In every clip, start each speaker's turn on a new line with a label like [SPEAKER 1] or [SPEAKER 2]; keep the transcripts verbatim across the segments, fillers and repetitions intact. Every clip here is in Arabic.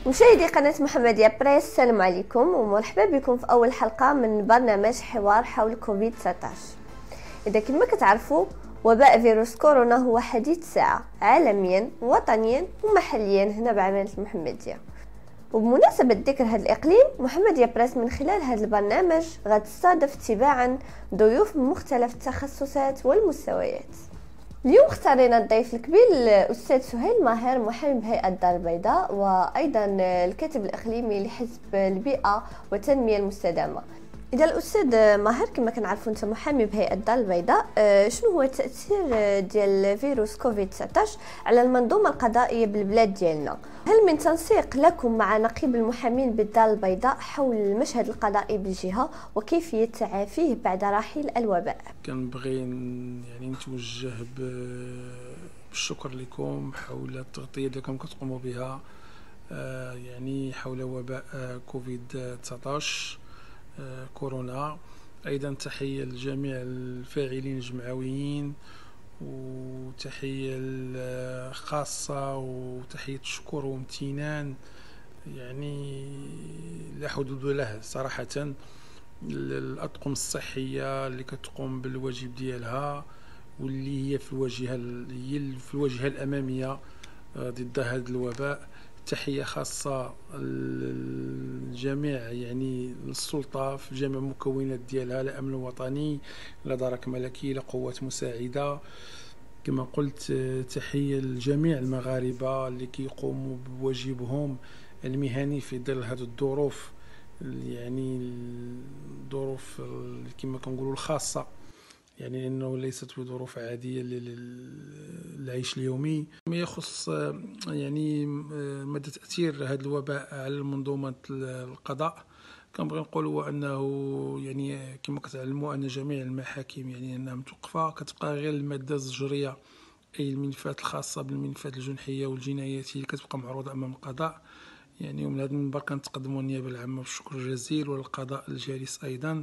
[SPEAKER 1] مشاهدي قناة محمدية بريس، السلام عليكم ومرحبا بكم في أول حلقة من برنامج حوار حول كوفيد تسعة عشر. إذا كما كتعرفوا وباء فيروس كورونا هو حديث الساعة عالميا وطنيا ومحليا هنا بعملة المحمدية. وبمناسبة ذكر هذا الإقليم، محمدية بريس من خلال هذا البرنامج غتستضيف تباعا ضيوف من مختلف التخصصات والمستويات. اليوم اختارينا الضيف الكبير الأستاذ سهيل ماهر، محامي بهيئة الدار البيضاء وأيضا الكاتب الإقليمي لحزب البيئة والتنمية المستدامة. إذا الأستاذ ماهر كما كنعرفوا أنت محامي بهيئة الدار البيضاء، شنو هو التأثير ديال فيروس كوفيد تسعة عشر على المنظومة القضائية بالبلاد ديالنا؟ هل من تنسيق لكم مع نقيب المحامين بالدار البيضاء حول المشهد القضائي بالجهة وكيفية تعافيه بعد رحيل الوباء؟
[SPEAKER 2] كنبغي يعني نتوجه بالشكر لكم حول التغطية اللي راكم كتقوموا بها يعني حول وباء كوفيد تسعة عشر كورونا. ايضا تحيه لجميع الفاعلين الجمعويين، وتحيه خاصه وتحيه شكر وامتنان يعني لا حدود له صراحه للاطقم الصحيه اللي كتقوم بالواجب ديالها، واللي هي في الواجهه هي في الواجهه الاماميه ضد هذا الوباء. تحية خاصة للجميع يعني السلطة في جميع المكونات ديالها، الأمن الوطني، الإدارة الملكية، لقوات مساعدة. كما قلت تحية لجميع المغاربة اللي كيقوموا بواجبهم المهني في ظل هذه الظروف، يعني الظروف كما كنقولوا الخاصة، يعني لأنه ليست بظروف عادية للعيش اليومي. ما يخص يعني مدى تأثير هذا الوباء على منظومة القضاء، كنبغي نقول هو أنه يعني كما كتعلموا أن جميع المحاكم يعني أنها متوقفة، كتبقى غير المادة الزجرية أي الملفات الخاصة بالملفات الجنحية والجنايات اللي كتبقى معروضة أمام القضاء. يعني ومن هذا المنبر كنتقدموا النيابة العامة بالشكر الجزيل والقضاء الجالس أيضا.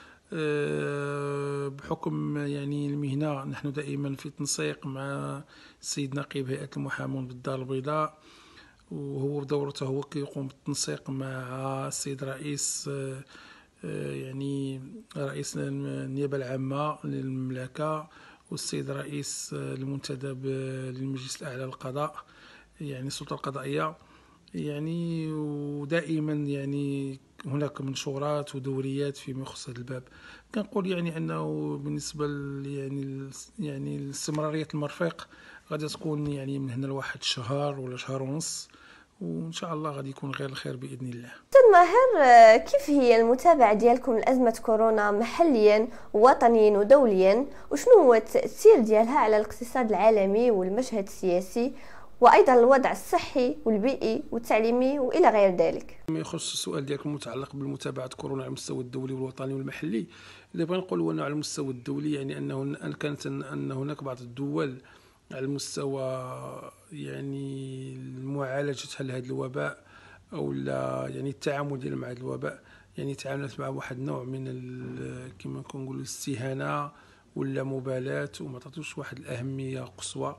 [SPEAKER 2] بحكم يعني المهنة نحن دائما في تنسيق مع السيد نقيب هيئة المحامون بالدار البيضاء، وهو بدورته هو كيقوم بالتنسيق مع السيد رئيس يعني رئيس النيابة العامة للمملكة والسيد رئيس المنتدب للمجلس الأعلى للقضاء يعني السلطة القضائية. يعني ودائما يعني هناك منشورات ودوريات فيما يخص هذا الباب. كنقول يعني انه بالنسبه يعني يعني الاستمراريه المرفق غادي تكون يعني من هنا لواحد شهر ولا شهر ونص، وان شاء الله غادي يكون غير الخير باذن الله.
[SPEAKER 1] استاذ ماهر، كيف هي المتابعه ديالكم لازمه كورونا محليا ووطنيا ودوليا، وشنو هو التاثير ديالها على الاقتصاد العالمي والمشهد السياسي وايضا الوضع الصحي والبيئي والتعليمي والى غير ذلك؟
[SPEAKER 2] ما يخص السؤال ديالكم المتعلق بالمتابعه كورونا على المستوى الدولي والوطني والمحلي، اللي بغي نقول هو انه على المستوى الدولي يعني انه ان كانت ان هناك بعض الدول على المستوى يعني معالجه هذا الوباء او لا يعني التعامل ديال مع هذا الوباء، يعني تعاملت مع واحد النوع من كما كنقولوا الاستهانه ولا مبالاه، وما تعطوش واحد الاهميه قصوى.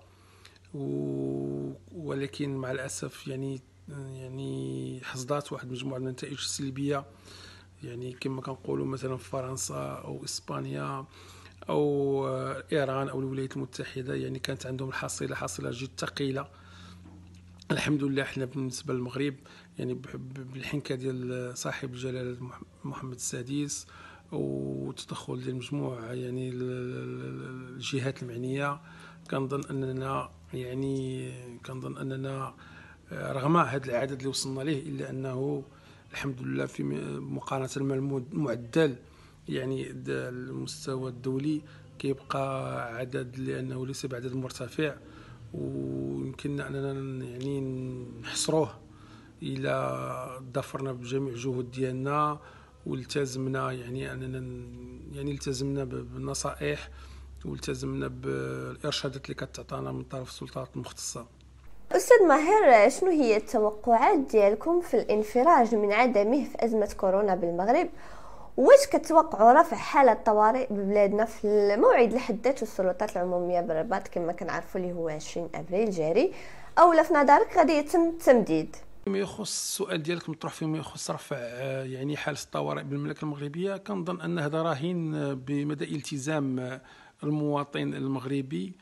[SPEAKER 2] ولكن مع الاسف يعني يعني حصدت واحد مجموعه من النتائج السلبيه، يعني كما كنقولوا مثلا في فرنسا او اسبانيا او ايران او الولايات المتحده، يعني كانت عندهم الحصيله حصيله جد ثقيله. الحمد لله حنا بالنسبه للمغرب يعني بالحنكه ديال صاحب الجلاله محمد السادس وتدخل ديال مجموعه يعني الجهات المعنيه، كنظن اننا يعني كنظن اننا رغم هذا العدد اللي وصلنا ليه الا انه الحمد لله في مقارنه مع المعدل يعني المستوى الدولي كيبقى عدد لانه ليس بعدد مرتفع، ويمكننا اننا يعني نحصروه الى ضفرنا بجميع الجهود ديالنا والتزمنا يعني اننا يعني التزمنا بالنصائح والتزمنا بالارشادات اللي كتعطانا من طرف السلطات المختصه.
[SPEAKER 1] استاذ ماهر، شنو هي التوقعات ديالكم في الانفراج من عدمه في ازمه كورونا بالمغرب؟ واش كتوقعوا رفع حاله الطوارئ ببلادنا في الموعد اللي حددته السلطات العموميه بالرباط كما كنعرفوا اللي هو عشرين ابريل جاري، او في نظرك غادي يتم التمديد؟
[SPEAKER 2] فيما يخص السؤال ديالك مطروح فيما يخص رفع يعني حالة الطوارئ بالمملكة المغربية، كنظن أن هذا راهن بمدى التزام المواطن المغربي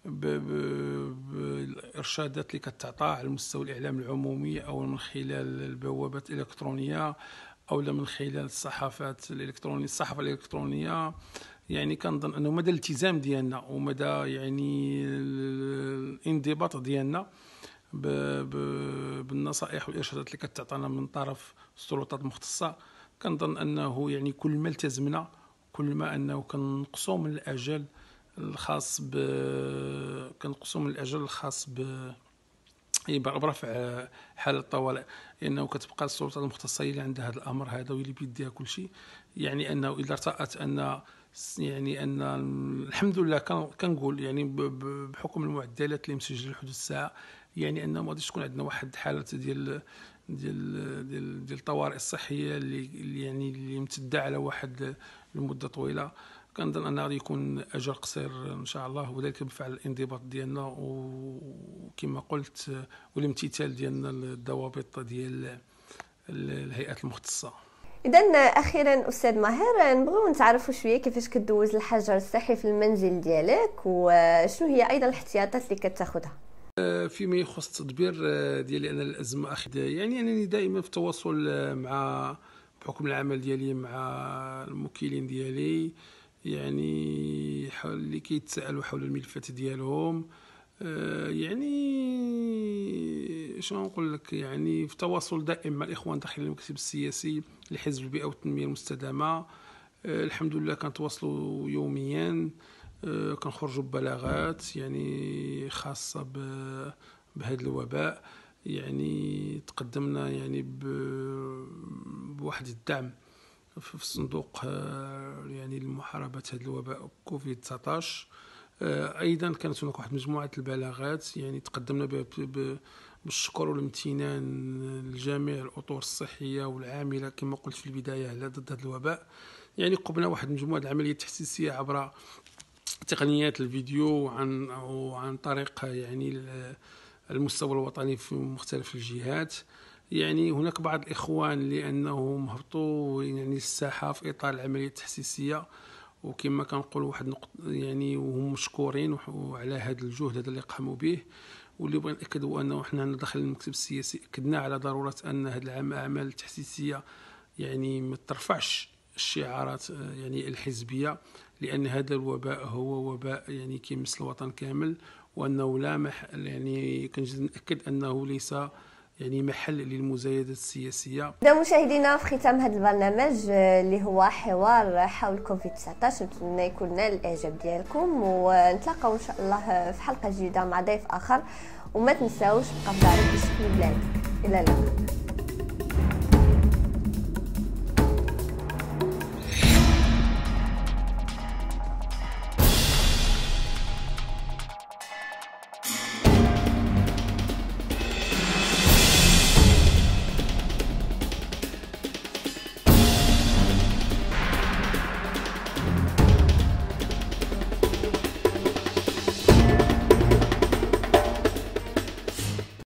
[SPEAKER 2] بالإرشادات اللي كتعطى على مستوى الإعلام العمومي، أو من خلال البوابات الإلكترونية، أو من خلال الصحافات الإلكترونية الصحافة الإلكترونية. يعني كنظن أنه مدى الالتزام ديالنا ومدى يعني الانضباط ديالنا بالنصائح والإرشادات اللي كتعطانا من طرف السلطات المختصة، كنظن أنه يعني كل ما التزمنا كل ما أنه كنقصوا من الأجل الخاص ب كنقصوا من الأجل الخاص ب برفع حالة الطوارئ، لأنه كتبقى السلطات المختصة اللي عندها هذا الأمر هذا واللي بيديها كل شيء. يعني أنه إذا ارتأت أن يعني أن الحمد لله كنقول يعني بحكم المعدلات اللي مسجله لحدود الساعة، يعني أنه ما غاديش تكون عندنا واحد حالة ديال ديال ديال ديال الطوارئ الصحية اللي يعني اللي ممتدة على واحد المدة طويلة. كنظن أن غادي يكون أجل قصير إن شاء الله، وذلك بفعل الانضباط ديالنا وكما قلت والامتثال ديالنا للضوابط ديال الهيئات المختصة.
[SPEAKER 1] إذا أخيرا أستاذ ماهر، نبغيو نتعرفوا شوية كيفاش كدوز الحجر الصحي في المنزل ديالك، وشنو هي أيضا الاحتياطات اللي كتاخذها
[SPEAKER 2] فيما يخص التدبير ديالي أنا الأزمة أخذ. يعني أنني دائما في تواصل مع بحكم العمل ديالي مع الموكلين ديالي، يعني اللي كيتساءلوا حول الملفات ديالهم. يعني شنو نقول لك، يعني في تواصل دائم مع الإخوان داخل المكتب السياسي لحزب البيئة والتنمية المستدامة. الحمد لله كنتواصلوا يوميا، كنخرجوا ببلاغات يعني خاصة بهذا الوباء. يعني تقدمنا يعني بواحد الدعم في الصندوق يعني لمحاربة هذا الوباء كوفيد تسعطاش. ايضا كانت هناك واحد مجموعه البلاغات يعني تقدمنا بالشكر والامتنان لجميع الاطر الصحيه والعامله كما قلت في البدايه على ضد هذا الوباء. يعني قمنا واحد مجموعه العمليات التحسيسيه عبر تقنيات الفيديو وعن وعن طريق يعني المستوى الوطني في مختلف الجهات. يعني هناك بعض الاخوان لانهم هبطوا يعني الساحه في اطار العمليه التحسيسيه، وكما كنقول واحد نقط يعني وهم مشكورين على هذا الجهد هذا اللي قاموا به. واللي بغينا ناكدوا انه حنا داخل المكتب السياسي اكدنا على ضروره ان هذه الاعمال التحسيسيه يعني ما ترفعش الشعارات يعني الحزبيه، لان هذا الوباء هو وباء يعني كيمس الوطن كامل، وانه لا مح يعني كنأكد انه ليس يعني محل للمزايدة السياسية.
[SPEAKER 1] إذا مشاهدينا في ختام هذا البرنامج اللي هو حوار حول كوفيد تسعطاش، نتمنى يكون نال الإعجاب ديالكم، ونتلاقاو إن شاء الله في حلقة جديدة مع ضيف آخر. وما تنساوش بقى في دارك باش تكونوا بلادك. إلى اللقاء.